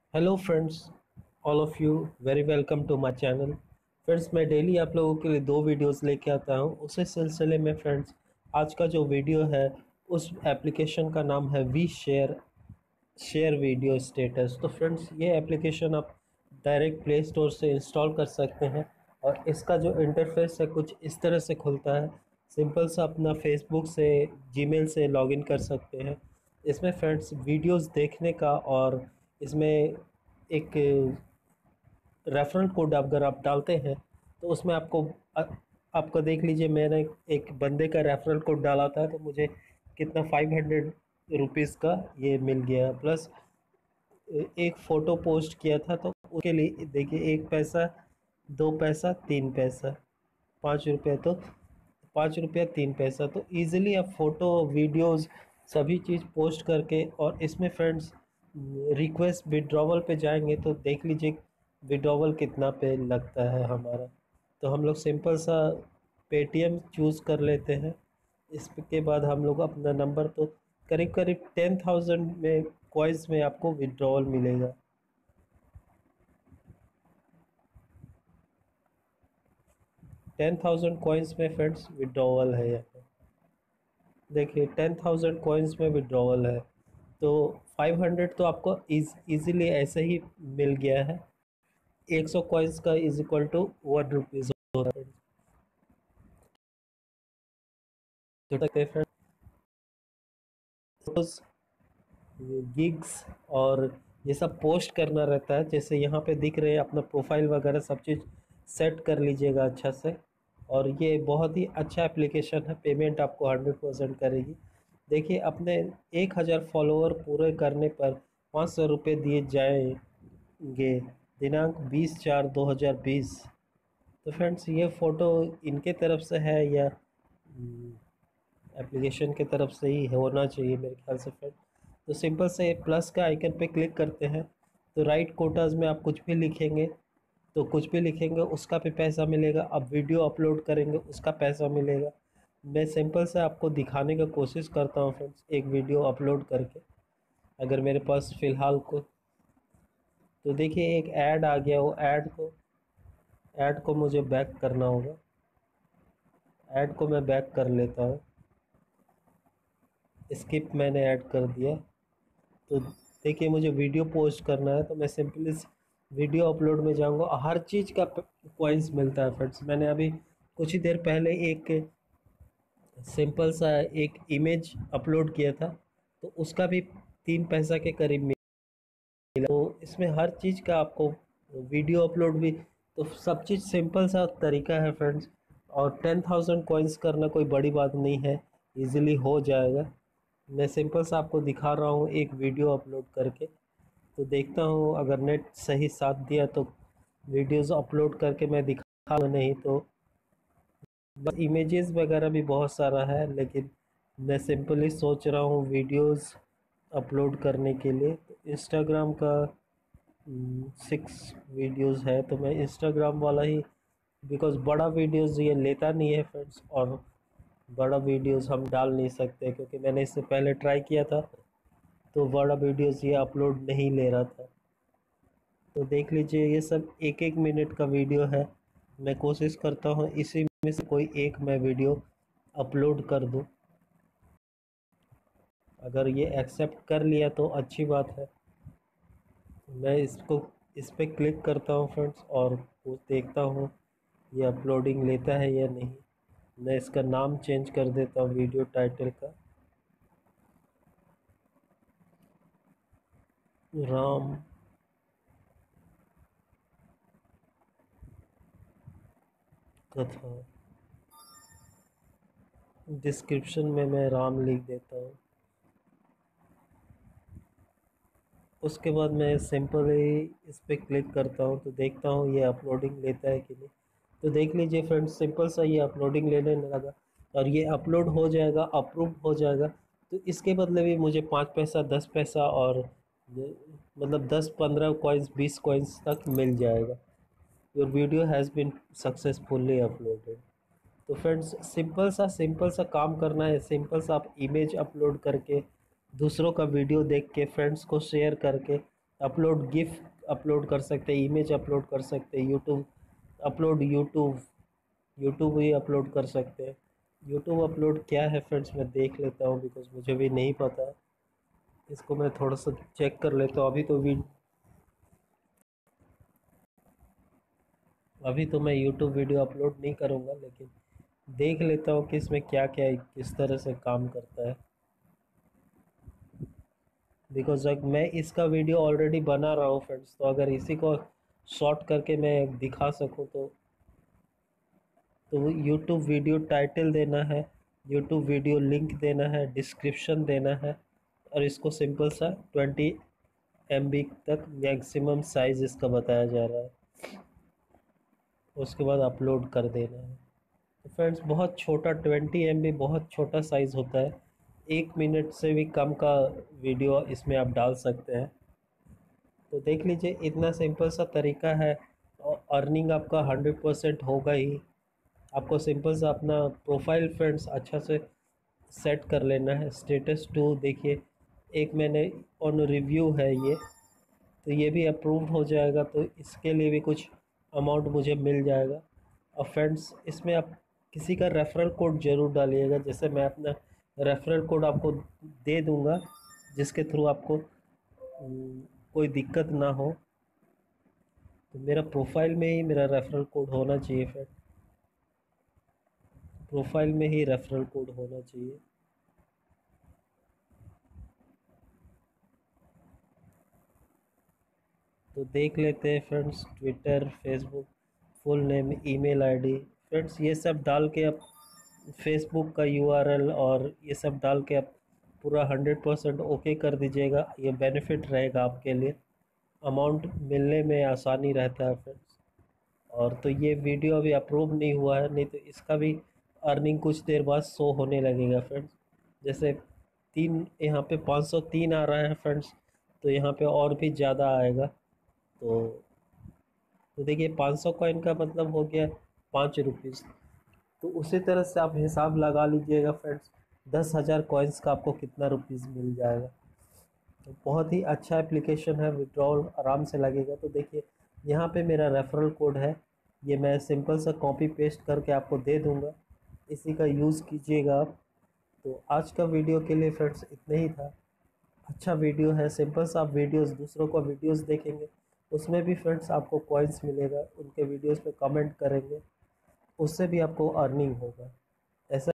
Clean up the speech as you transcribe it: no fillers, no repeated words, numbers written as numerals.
Hello friends, all of you very welcome to my channel. Friends, मैं daily आप लोगों के लिए दो वीडियोस लेके आता हूं। उसी सिलसिले में फ्रेंड्स, आज का जो वीडियो है उस एप्लीकेशन का नाम है वी शेयर वीडियो स्टेटस। तो फ्रेंड्स, ये एप्लीकेशन आप डायरेक्ट प्ले स्टोर से इंस्टॉल कर सकते हैं और इसका जो इंटरफेस है कुछ इस तरह से खुलता है। सिंपल सा अपना फेसबुक से, जीमेल से लॉगिन कर सकते हैं। इसमें फ्रेंड्स वीडियोस देखने का और इसमें एक रेफरल कोड अगर आप डालते हैं तो उसमें आपको देख लीजिए, मैंने एक बंदे का रेफरल कोड डाला था तो मुझे कितना 500 रुपीज़ का ये मिल गया। प्लस एक फ़ोटो पोस्ट किया था तो उसके लिए देखिए, 1 पैसा, 2 पैसा, 3 पैसा, 5 रुपये, तो 5 रुपया 3 पैसा। तो ईज़िली आप फ़ोटो, वीडियोज़ सभी चीज़ पोस्ट करके, और इसमें फ्रेंड्स रिक्वेस्ट विड्रॉवल पे जाएंगे तो देख लीजिए विड्रॉवल कितना पे लगता है हमारा। तो हम लोग सिंपल सा पेटीएम चूज़ कर लेते हैं। इसके बाद हम लोग अपना नंबर, तो करीब करीब 10,000 में कॉइन्स में आपको विड्रॉवल मिलेगा। 10,000 कॉइन्स में फ्रेंड्स विड्रॉवल है यहाँ पे। देखिए 10,000 कॉइन्स में विड्रॉवल है, तो 500 तो आपको इजीली ऐसे ही मिल गया है। 100 कॉइन्स का इज इक्वल टू 1 रुपीज़ होता है। तो सकते हैं फ्रेंड्स, गिग्स और ये सब पोस्ट करना रहता है। जैसे यहाँ पे दिख रहे हैं, अपना प्रोफाइल वगैरह सब चीज़ सेट कर लीजिएगा अच्छा से। और ये बहुत ही अच्छा एप्लीकेशन है, पेमेंट आपको 100% करेगी। देखिए, अपने 1,000 फॉलोअर पूरे करने पर 500 रुपये दिए जाएंगे, दिनांक 20/4/2020। तो फ्रेंड्स, ये फ़ोटो इनके तरफ से है या एप्लीकेशन की तरफ से ही होना चाहिए मेरे ख्याल से फ्रेंड। तो सिंपल से प्लस का आइकन पे क्लिक करते हैं तो राइट कोटाज में आप कुछ भी लिखेंगे, तो कुछ भी लिखेंगे उसका भी पैसा मिलेगा। अब वीडियो अपलोड करेंगे उसका पैसा मिलेगा। मैं सिंपल से आपको दिखाने का कोशिश करता हूँ फ्रेंड्स, एक वीडियो अपलोड करके। अगर मेरे पास फ़िलहाल को, तो देखिए एक ऐड आ गया, वो ऐड को मुझे बैक करना होगा। ऐड को मैं बैक कर लेता हूँ, स्किप मैंने ऐड कर दिया। तो देखिए, मुझे वीडियो पोस्ट करना है तो मैं सिंपली वीडियो अपलोड में जाऊंगा। हर चीज़ का कॉइन्स मिलता है फ्रेंड्स। मैंने अभी कुछ ही देर पहले एक सिंपल सा एक इमेज अपलोड किया था तो उसका भी 3 पैसा के करीब मिला। तो इसमें हर चीज़ का आपको, वीडियो अपलोड भी, तो सब चीज़ सिंपल सा तरीका है फ्रेंड्स। और 10,000 कॉइन्स करना कोई बड़ी बात नहीं है, इजीली हो जाएगा। मैं सिंपल सा आपको दिखा रहा हूँ एक वीडियो अपलोड करके। तो देखता हूँ अगर नेट सही साथ दिया तो वीडियोस अपलोड करके मैं दिखा, नहीं तो बस इमेजेस वगैरह भी बहुत सारा है, लेकिन मैं सिंपली सोच रहा हूँ वीडियोस अपलोड करने के लिए। तो इंस्टाग्राम का 6 वीडियोस है तो मैं इंस्टाग्राम वाला ही, बिकॉज़ बड़ा वीडियोस ये लेता नहीं है फ्रेंड्स, और बड़ा वीडियोस हम डाल नहीं सकते क्योंकि मैंने इससे पहले ट्राई किया था तो बड़ा वीडियोस ये अपलोड नहीं ले रहा था। तो देख लीजिए, ये सब 1-1 मिनट का वीडियो है। मैं कोशिश करता हूँ इसी में से कोई एक मैं वीडियो अपलोड कर दूँ। अगर ये एक्सेप्ट कर लिया तो अच्छी बात है। मैं इस पे क्लिक करता हूँ फ्रेंड्स और वो देखता हूँ ये अपलोडिंग लेता है या नहीं। मैं इसका नाम चेंज कर देता हूँ वीडियो टाइटल का, राम कथा। डिस्क्रिप्शन में मैं राम लिख देता हूँ। उसके बाद मैं सिंपली इस पे क्लिक करता हूँ तो देखता हूँ ये अपलोडिंग लेता है कि नहीं। तो देख लीजिए फ्रेंड्स, सिंपल सा ये अपलोडिंग लेने लगा और ये अपलोड हो जाएगा, अप्रूव हो जाएगा। तो इसके बदले भी मुझे 5 पैसा, 10 पैसा और मतलब 10-15 कॉइन्स, 20 कॉइन्स तक मिल जाएगा। Your video has been successfully uploaded. तो फ्रेंड्स, सिंपल सा काम करना है। सिंपल सा आप इमेज अपलोड करके, दूसरों का वीडियो देख के, फ्रेंड्स को शेयर करके अपलोड गिफ अपलोड कर सकते हैं, इमेज अपलोड कर सकते हैं, यूट्यूब यूट्यूब भी अपलोड कर सकते हैं। यूट्यूब अपलोड क्या है फ्रेंड्स, मैं देख लेता हूँ बिकॉज मुझे भी नहीं पता है। इसको मैं थोड़ा सा चेक कर लेता हूँ। अभी तो मैं यूट्यूब वीडियो अपलोड नहीं करूँगा, लेकिन देख लेता हूँ कि इसमें क्या क्या किस तरह से काम करता है। बिकॉज अगर मैं इसका वीडियो ऑलरेडी बना रहा हूँ फ्रेंड्स, तो अगर इसी को शॉर्ट करके मैं दिखा सकूँ तो यूट्यूब वीडियो टाइटल देना है, यूट्यूब वीडियो लिंक देना है, डिस्क्रिप्शन देना है, और इसको सिंपल सा 20 MB तक मैक्सिमम साइज़ इसका बताया जा रहा है। उसके बाद अपलोड कर देना है। तो फ्रेंड्स बहुत छोटा 20 MB बहुत छोटा साइज़ होता है। 1 मिनट से भी कम का वीडियो इसमें आप डाल सकते हैं। तो देख लीजिए, इतना सिंपल सा तरीका है और अर्निंग आपका 100% होगा ही। आपको सिंपल सा अपना प्रोफाइल फ्रेंड्स अच्छा से सेट कर लेना है। स्टेटस टू देखिए, एक मैंने ऑन रिव्यू है ये, तो ये भी अप्रूव्ड हो जाएगा, तो इसके लिए भी कुछ अमाउंट मुझे मिल जाएगा। और फ्रेंड्स इसमें आप किसी का रेफरल कोड ज़रूर डालिएगा। जैसे मैं अपना रेफरल कोड आपको दे दूंगा, जिसके थ्रू आपको कोई दिक्कत ना हो। तो मेरा प्रोफाइल में ही मेरा रेफरल कोड होना चाहिए फ्रेंड, प्रोफाइल में ही रेफरल कोड होना चाहिए। तो देख लेते हैं friends, Twitter, Facebook, full name, email ID. Friends ये सब डाल के आप फेसबुक का यूआरएल और ये सब डाल के आप पूरा 100% ओके कर दीजिएगा। ये बेनिफिट रहेगा आपके लिए, अमाउंट मिलने में आसानी रहता है फ्रेंड्स। और तो ये वीडियो अभी अप्रूव नहीं हुआ है, नहीं तो इसका भी अर्निंग कुछ देर बाद शो होने लगेगा फ्रेंड्स। जैसे तीन यहाँ पे 503 आ रहा है फ्रेंड्स, तो यहाँ पे और भी ज़्यादा आएगा। तो देखिए 500 कॉइन का मतलब हो गया 5 रुपीज़। तो उसी तरह से आप हिसाब लगा लीजिएगा फ्रेंड्स, 10,000 कॉइन्स का आपको कितना रुपीज़ मिल जाएगा। तो बहुत ही अच्छा एप्लीकेशन है, विड्रॉल आराम से लगेगा। तो देखिए यहाँ पे मेरा रेफरल कोड है, ये मैं सिंपल सा कॉपी पेस्ट करके आपको दे दूँगा, इसी का यूज़ कीजिएगा आप। तो आज का वीडियो के लिए फ्रेंड्स इतना ही था। अच्छा वीडियो है, सिंपल सा आप वीडियोस दूसरों को वीडियोस देखेंगे, उसमें भी फ्रेंड्स आपको कॉइन्स मिलेगा। उनके वीडियोस पे कमेंट करेंगे, उससे भी आपको अर्निंग होगा। ऐसा